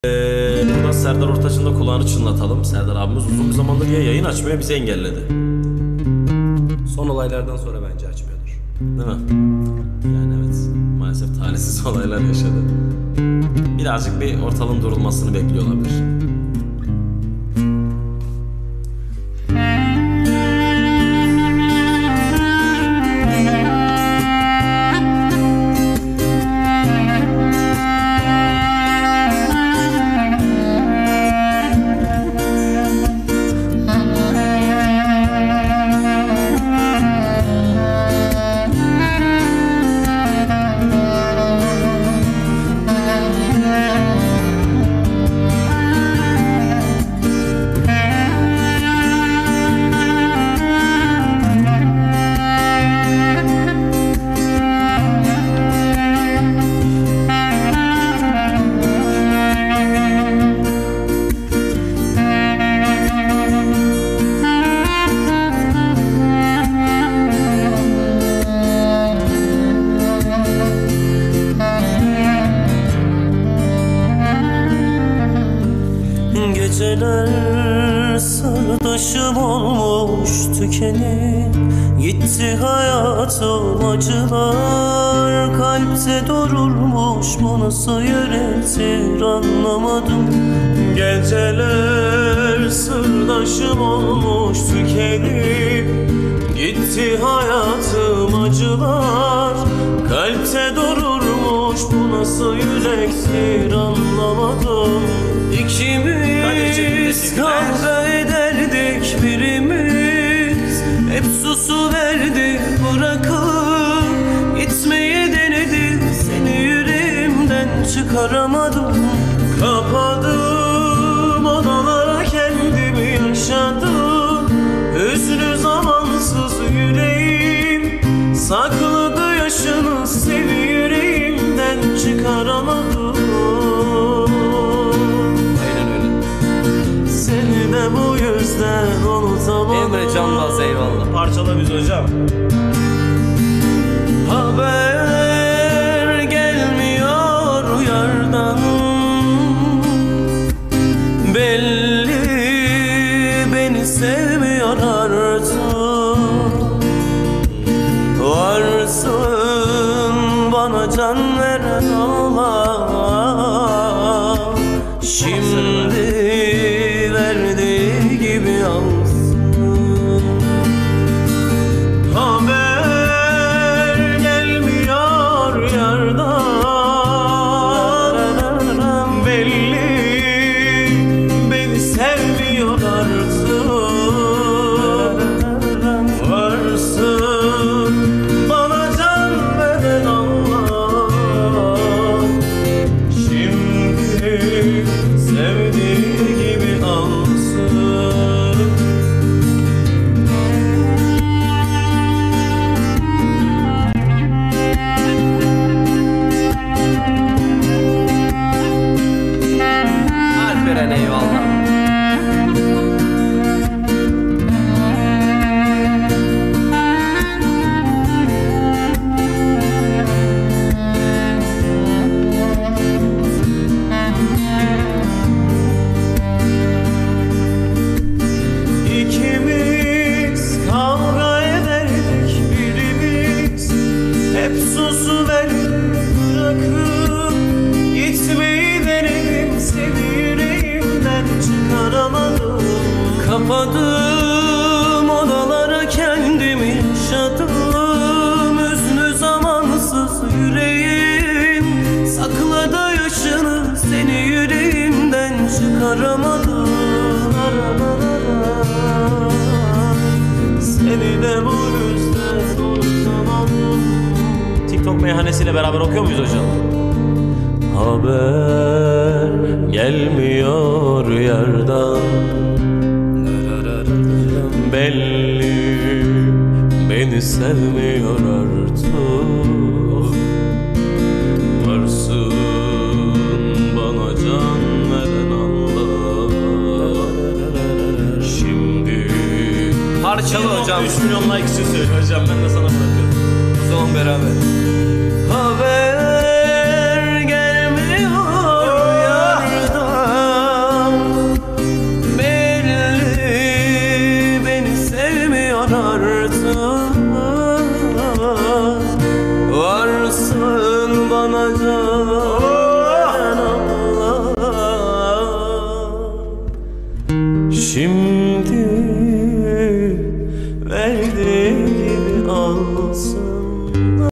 Buradan Serdar Ortaç'ın da kulağını çınlatalım. Serdar abimiz uzun bir zamandır ya yayın açmıyor, bizi engelledi. Son olaylardan sonra bence açmıyordur. Değil mi? Yani evet, maalesef talihsiz olaylar yaşadı. Birazcık bir ortalığın durulmasını bekliyor olabilir. Geceler sırdaşım olmuş tükenip gitti hayatım, acılar kalpte dururmuş, bu nasıl yürektir anlamadım. Geceler sırdaşım olmuş tükenip gitti hayatım, acılar kalpte dururmuş, bu nasıl yürektir anlamadım. İkimiz kavga ederdik, birimiz hep susuverdi, bırakıp gitmeyi denedi, seni yüreğimden çıkaramadım. Kapadım odalara kendimi, yaşadım hüznü zamansız, yüreğim sakladı yaşını, seni yüreğimden çıkaramadım. Seni de bu yüzden unutamadım. Emre Canbaz, eyvallah. Parçala biz hocam. Haber gelmiyor yardan, belli beni sevmiyor artık. Varsın bana can veren Allah, şimdi verdiği gibi alsın. Haber gelmiyor yardan, belli beni sevmiyor artık. Varsın bana can veren Allah, şimdi sevdiği gibi alsın. Alperen, eyvallah. İkimiz kavga ederdik, birimiz hep susuverdi, bırakıp gitmeyi denedim, seni yüreğimden çıkaramadım. Kapadım odalara kendimi, yaşadım hüznü zamansız, yüreğim sakladı yaşını, seni yüreğimden çıkaramadım. Seni de bu yüzden unutamadım. TikTok meyhanesiyle beraber okuyor muyuz hocam? Haber gelmiyor yerden, belli beni sevmiyor artık. Varsın bana can veren Allah, şimdi Parçalı hocam. 3 milyon like için söyle hocam, ben de sana bırakıyorum. O zaman beraber. haber gelmiyor yardan. karartıp varsın bana can Allah. Şimdi